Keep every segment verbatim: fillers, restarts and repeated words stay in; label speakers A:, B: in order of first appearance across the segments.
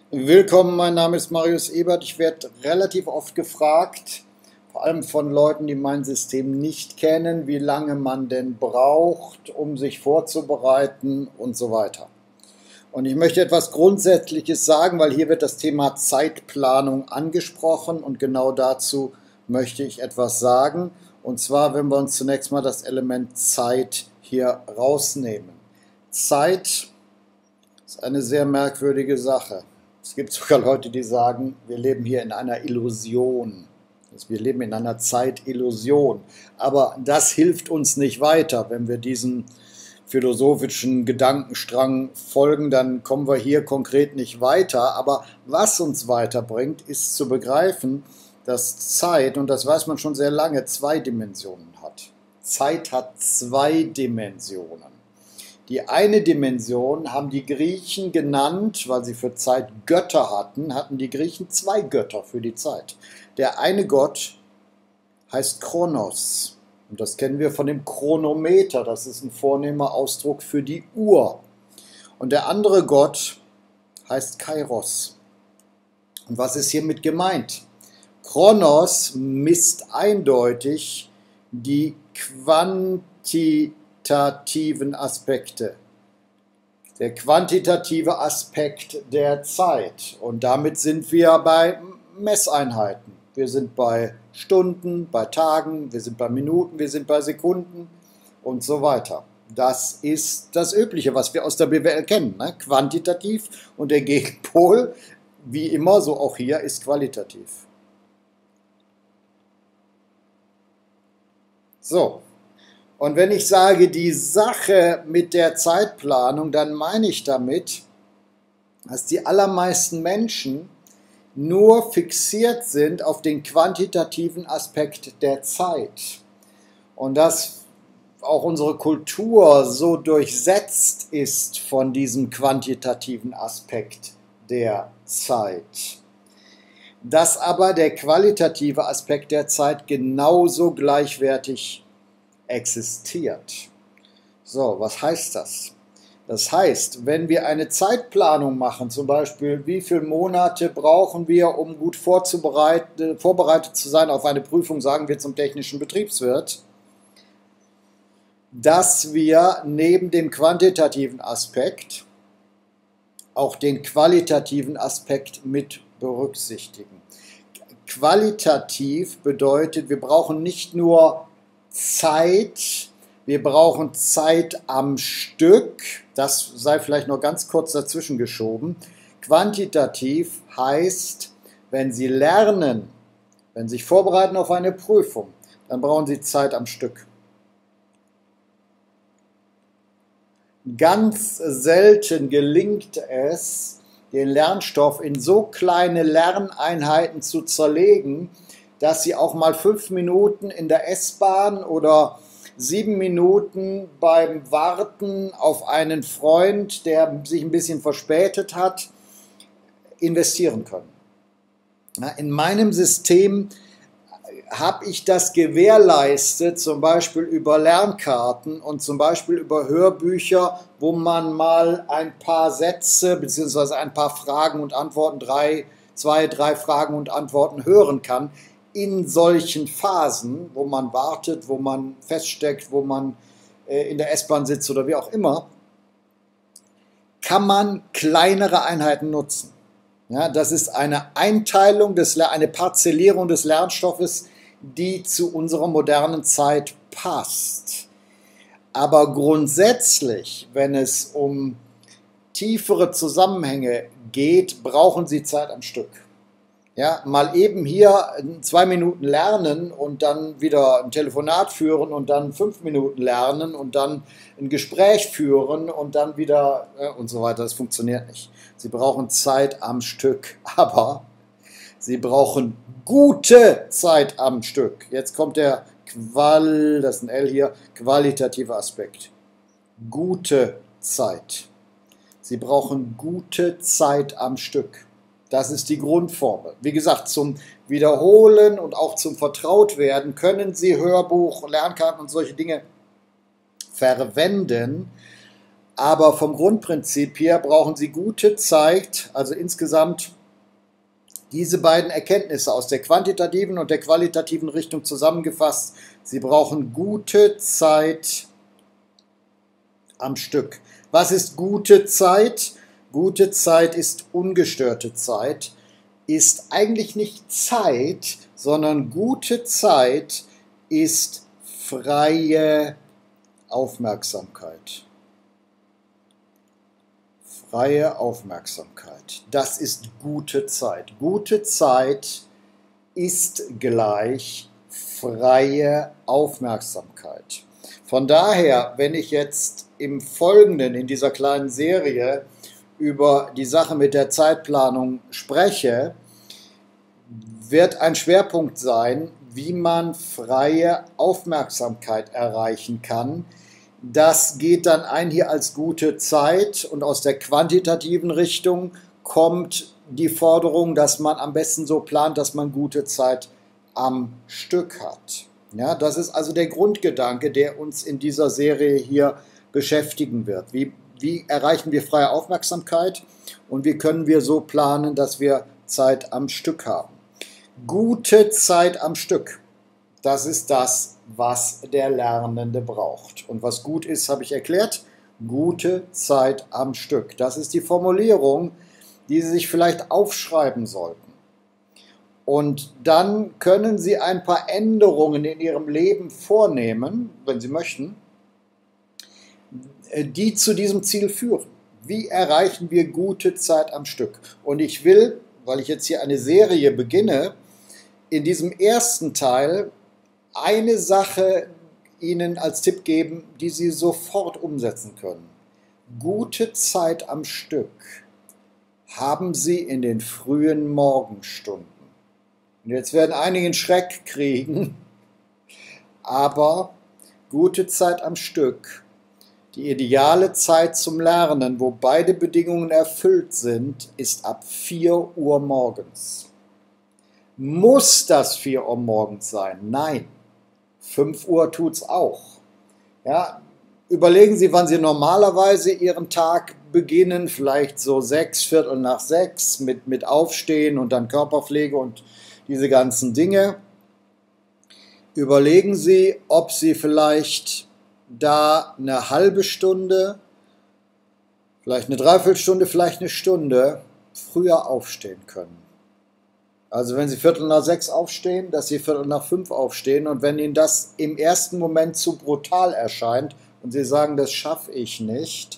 A: Willkommen, mein Name ist Marius Ebert. Ich werde relativ oft gefragt, vor allem von Leuten, die mein System nicht kennen, wie lange man denn braucht, um sich vorzubereiten und so weiter. Und ich möchte etwas Grundsätzliches sagen, weil hier wird das Thema Zeitplanung angesprochen und genau dazu möchte ich etwas sagen. Und zwar, wenn wir uns zunächst mal das Element Zeit hier rausnehmen. Zeit ist eine sehr merkwürdige Sache. Es gibt sogar Leute, die sagen, wir leben hier in einer Illusion. Wir leben in einer Zeitillusion. Aber das hilft uns nicht weiter. Wenn wir diesem philosophischen Gedankenstrang folgen, dann kommen wir hier konkret nicht weiter. Aber was uns weiterbringt, ist zu begreifen, dass Zeit, und das weiß man schon sehr lange, zwei Dimensionen hat. Zeit hat zwei Dimensionen. Die eine Dimension haben die Griechen genannt, weil sie für Zeit Götter hatten, hatten die Griechen zwei Götter für die Zeit. Der eine Gott heißt Kronos und das kennen wir von dem Chronometer, das ist ein vornehmer Ausdruck für die Uhr. Und der andere Gott heißt Kairos. Und was ist hiermit gemeint? Kronos misst eindeutig die Quantität quantitativen Aspekte, der quantitative Aspekt der Zeit. Und damit sind wir bei Messeinheiten. Wir sind bei Stunden, bei Tagen, wir sind bei Minuten, wir sind bei Sekunden und so weiter. Das ist das Übliche, was wir aus der B W L kennen, ne? Quantitativ, und der Gegenpol, wie immer, so auch hier, ist qualitativ. So. Und wenn ich sage, die Sache mit der Zeitplanung, dann meine ich damit, dass die allermeisten Menschen nur fixiert sind auf den quantitativen Aspekt der Zeit. Und dass auch unsere Kultur so durchsetzt ist von diesem quantitativen Aspekt der Zeit. Dass aber der qualitative Aspekt der Zeit genauso gleichwertig existiert. So, was heißt das? Das heißt, wenn wir eine Zeitplanung machen, zum Beispiel, wie viele Monate brauchen wir, um gut vorzubereiten, vorbereitet zu sein auf eine Prüfung, sagen wir zum technischen Betriebswirt, dass wir neben dem quantitativen Aspekt auch den qualitativen Aspekt mit berücksichtigen. Qualitativ bedeutet, wir brauchen nicht nur Zeit, wir brauchen Zeit am Stück, das sei vielleicht noch ganz kurz dazwischen geschoben. Quantitativ heißt, wenn Sie lernen, wenn Sie sich vorbereiten auf eine Prüfung, dann brauchen Sie Zeit am Stück. Ganz selten gelingt es, den Lernstoff in so kleine Lerneinheiten zu zerlegen, dass Sie auch mal fünf Minuten in der S-Bahn oder sieben Minuten beim Warten auf einen Freund, der sich ein bisschen verspätet hat, investieren können. In meinem System habe ich das gewährleistet, zum Beispiel über Lernkarten und zum Beispiel über Hörbücher, wo man mal ein paar Sätze bzw. ein paar Fragen und Antworten, drei, zwei, drei Fragen und Antworten hören kann. In solchen Phasen, wo man wartet, wo man feststeckt, wo man äh, in der S-Bahn sitzt oder wie auch immer, kann man kleinere Einheiten nutzen. Ja, das ist eine Einteilung, des, eine Parzellierung des Lernstoffes, die zu unserer modernen Zeit passt. Aber grundsätzlich, wenn es um tiefere Zusammenhänge geht, brauchen Sie Zeit am Stück. Ja, mal eben hier zwei Minuten lernen und dann wieder ein Telefonat führen und dann fünf Minuten lernen und dann ein Gespräch führen und dann wieder äh, und so weiter. Das funktioniert nicht. Sie brauchen Zeit am Stück, aber Sie brauchen gute Zeit am Stück. Jetzt kommt der Qual, das ist ein L hier, qualitative Aspekt. Gute Zeit. Sie brauchen gute Zeit am Stück. Das ist die Grundformel. Wie gesagt, zum Wiederholen und auch zum Vertrautwerden können Sie Hörbuch, Lernkarten und solche Dinge verwenden. Aber vom Grundprinzip her brauchen Sie gute Zeit, also insgesamt diese beiden Erkenntnisse aus der quantitativen und der qualitativen Richtung zusammengefasst. Sie brauchen gute Zeit am Stück. Was ist gute Zeit? Gute Zeit ist ungestörte Zeit, ist eigentlich nicht Zeit, sondern gute Zeit ist freie Aufmerksamkeit. Freie Aufmerksamkeit. Das ist gute Zeit. Gute Zeit ist gleich freie Aufmerksamkeit. Von daher, wenn ich jetzt im Folgenden in dieser kleinen Serie über die Sache mit der Zeitplanung spreche, wird ein Schwerpunkt sein, wie man freie Aufmerksamkeit erreichen kann. Das geht dann ein hier als gute Zeit, und aus der quantitativen Richtung kommt die Forderung, dass man am besten so plant, dass man gute Zeit am Stück hat. Ja, das ist also der Grundgedanke, der uns in dieser Serie hier beschäftigen wird. Wie, wie erreichen wir freie Aufmerksamkeit und wie können wir so planen, dass wir Zeit am Stück haben? Gute Zeit am Stück, das ist das, was der Lernende braucht. Und was gut ist, habe ich erklärt. Gute Zeit am Stück. Das ist die Formulierung, die Sie sich vielleicht aufschreiben sollten. Und dann können Sie ein paar Änderungen in Ihrem Leben vornehmen, wenn Sie möchten, die zu diesem Ziel führen. Wie erreichen wir gute Zeit am Stück? Und ich will, weil ich jetzt hier eine Serie beginne, in diesem ersten Teil eine Sache Ihnen als Tipp geben, die Sie sofort umsetzen können. Gute Zeit am Stück haben Sie in den frühen Morgenstunden. Und jetzt werden einige einen Schreck kriegen, aber gute Zeit am Stück, die ideale Zeit zum Lernen, wo beide Bedingungen erfüllt sind, ist ab vier Uhr morgens. Muss das vier Uhr morgens sein? Nein. fünf Uhr tut es auch. Ja, überlegen Sie, wann Sie normalerweise Ihren Tag beginnen, vielleicht so sechs, Viertel nach sechs, mit, mit Aufstehen und dann Körperpflege und diese ganzen Dinge. Überlegen Sie, ob Sie vielleicht da eine halbe Stunde, vielleicht eine Dreiviertelstunde, vielleicht eine Stunde früher aufstehen können. Also wenn Sie Viertel nach sechs aufstehen, dass Sie Viertel nach fünf aufstehen, und wenn Ihnen das im ersten Moment zu brutal erscheint und Sie sagen, das schaffe ich nicht,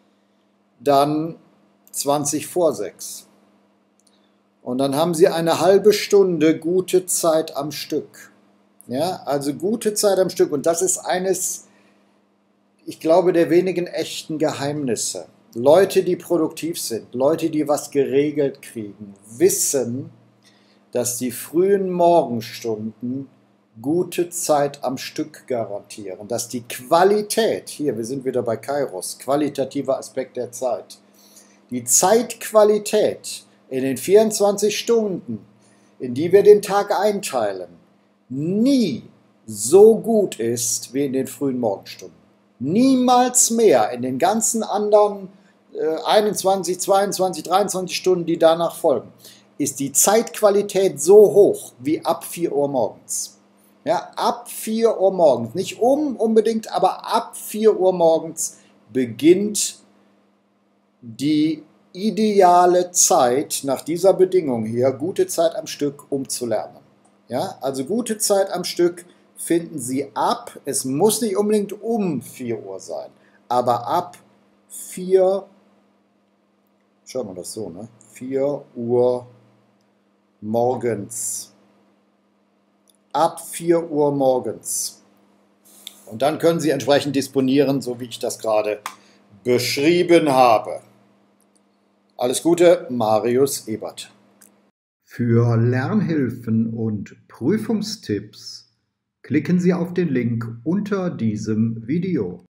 A: dann zwanzig vor sechs. Und dann haben Sie eine halbe Stunde gute Zeit am Stück. Ja, also gute Zeit am Stück. Und das ist eines, ich glaube, der wenigen echten Geheimnisse. Leute, die produktiv sind, Leute, die was geregelt kriegen, wissen, dass die frühen Morgenstunden gute Zeit am Stück garantieren, dass die Qualität, hier, wir sind wieder bei Kairos, qualitativer Aspekt der Zeit, die Zeitqualität in den vierundzwanzig Stunden, in die wir den Tag einteilen, nie so gut ist wie in den frühen Morgenstunden. Niemals mehr in den ganzen anderen äh, einundzwanzig, zweiundzwanzig, dreiundzwanzig Stunden, die danach folgen, ist die Zeitqualität so hoch wie ab vier Uhr morgens. Ja, ab vier Uhr morgens, nicht um unbedingt, aber ab vier Uhr morgens beginnt die ideale Zeit nach dieser Bedingung hier, gute Zeit am Stück, um zu lernen. Ja, also gute Zeit am Stück finden Sie ab, es muss nicht unbedingt um vier Uhr sein, aber ab vier, schauen wir das so, ne? vier Uhr morgens. Ab vier Uhr morgens. Und dann können Sie entsprechend disponieren, so wie ich das gerade beschrieben habe. Alles Gute, Marius Ebert.
B: Für Lernhilfen und Prüfungstipps klicken Sie auf den Link unter diesem Video.